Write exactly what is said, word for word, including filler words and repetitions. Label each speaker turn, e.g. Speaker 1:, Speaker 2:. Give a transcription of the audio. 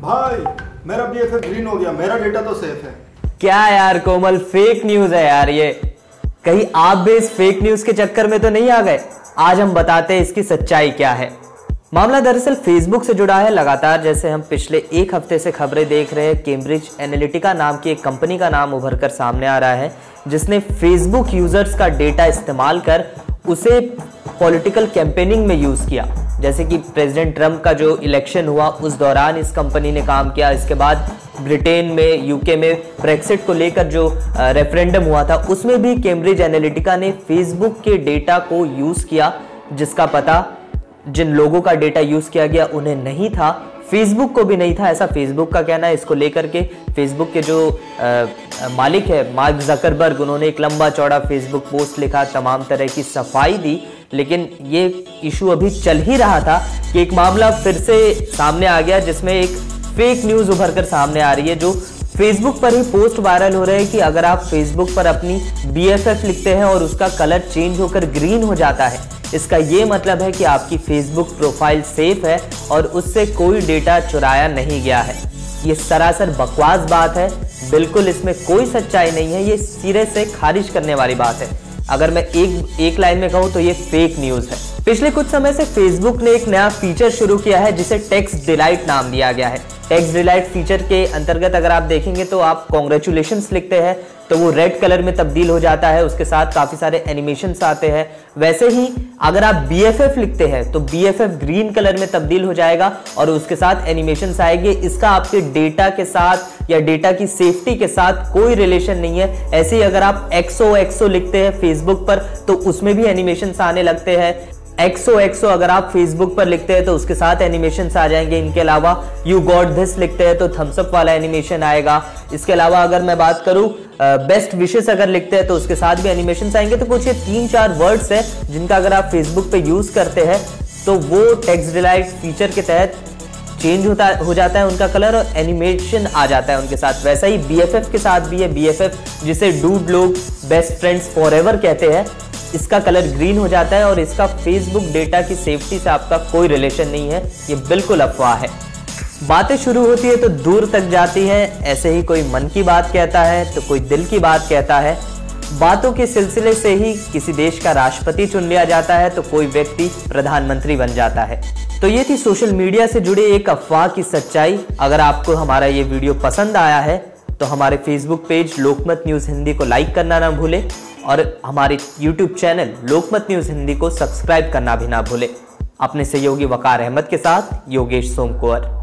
Speaker 1: भाई मेरा B F F green हो गया, मेरा डेटा तो सेफ है।
Speaker 2: क्या यार कोमल, फेक न्यूज है यार ये। कहीं आप भी इस फेक न्यूज के चक्कर में तो नहीं आ गए? आज हम बताते हैं इसकी सच्चाई क्या है। मामला दरअसल फेसबुक से जुड़ा है। लगातार जैसे हम पिछले एक हफ्ते से खबरें देख रहे हैं, कैम्ब्रिज एनालिटिका नाम की एक कंपनी का नाम उभर कर सामने आ रहा है, जिसने फेसबुक यूजर्स का डेटा इस्तेमाल कर उसे पॉलिटिकल कैंपेनिंग में यूज किया। जैसे कि प्रेसिडेंट ट्रंप का जो इलेक्शन हुआ उस दौरान इस कंपनी ने काम किया। इसके बाद ब्रिटेन में, यूके में ब्रेक्सिट को लेकर जो रेफरेंडम हुआ था उसमें भी कैम्ब्रिज एनालिटिका ने फेसबुक के डेटा को यूज किया, जिसका पता जिन लोगों का डेटा यूज किया गया उन्हें नहीं था, फेसबुक को भी नहीं था, ऐसा फेसबुक का कहना है। इसको लेकर के फेसबुक के जो आ, मालिक है मार्क जकरबर्ग, उन्होंने एक लंबा चौड़ा फेसबुक पोस्ट लिखा, तमाम तरह की सफाई दी। लेकिन ये इशू अभी चल ही रहा था कि एक मामला फिर से सामने आ गया, जिसमें एक फेक न्यूज उभर कर सामने आ रही है। जो फेसबुक पर ही पोस्ट वायरल हो रहे हैं कि अगर आप फेसबुक पर अपनी बी एफ एफ लिखते हैं और उसका कलर चेंज होकर ग्रीन हो जाता है, इसका ये मतलब है कि आपकी फेसबुक प्रोफाइल सेफ है और उससे कोई डेटा चुराया नहीं गया है। ये सरासर बकवास बात है, बिल्कुल इसमें कोई सच्चाई नहीं है। ये सिरे से खारिज करने वाली बात है। अगर मैं एक एक लाइन में कहूँ तो ये फेक न्यूज है। पिछले कुछ समय से फेसबुक ने एक नया फीचर शुरू किया है जिसे टेक्स्ट डिलाइट नाम दिया गया है। टेक्स्ट डिलाइट फीचर के अंतर्गत अगर आप देखेंगे तो आप कॉन्ग्रेचुलेशंस लिखते हैं तो वो रेड कलर में तब्दील हो जाता है, उसके साथ काफी सारे एनिमेशंस आते हैं। वैसे ही अगर आप बी एफ एफ लिखते हैं तो B F F green colour में तब्दील हो जाएगा और उसके साथ एनिमेशंस आएंगे। इसका आपके डेटा के साथ या डेटा की सेफ्टी के साथ कोई रिलेशन नहीं है। ऐसे ही अगर आप एक्सो एक्सो लिखते हैं फेसबुक पर तो उसमें भी एनिमेशंस आने लगते हैं। एक्सो एक्सो अगर आप फेसबुक पर लिखते हैं तो उसके साथ एनिमेशंस आ जाएंगे। इनके अलावा यू गॉट दिस लिखते हैं तो थम्स अप वाला एनिमेशन आएगा। इसके अलावा अगर मैं बात करूं बेस्ट विशेस अगर लिखते हैं तो उसके साथ भी एनिमेशंस आएंगे। तो कुछ ये तीन चार वर्ड्स है जिनका अगर आप फेसबुक पे यूज करते हैं तो वो टेक्स्ट डिलाइट फीचर के तहत चेंज होता हो जाता है उनका कलर और एनिमेशन आ जाता है उनके साथ। वैसा ही बी एफ एफ के साथ भी है। बी एफ एफ जिसे डूड लोग बेस्ट फ्रेंड्स फॉरएवर कहते हैं, इसका कलर ग्रीन हो जाता है और इसका फेसबुक डेटा की सेफ्टी से आपका कोई रिलेशन नहीं है। ये बिल्कुल अफवाह है। बातें शुरू होती है तो दूर तक जाती है। ऐसे ही कोई मन की बात कहता है तो कोई दिल की बात कहता है। बातों के सिलसिले से ही किसी देश का राष्ट्रपति चुन लिया जाता है तो कोई व्यक्ति प्रधानमंत्री बन जाता है। तो ये थी सोशल मीडिया से जुड़े एक अफवाह की सच्चाई। अगर आपको हमारा ये वीडियो पसंद आया है तो हमारे Facebook page Lokmat news Hindi को लाइक करना ना भूले और हमारे YouTube channel Lokmat news Hindi को सब्सक्राइब करना भी ना भूले। अपने सहयोगी वकार अहमद के साथ योगेश सोमकुंवर।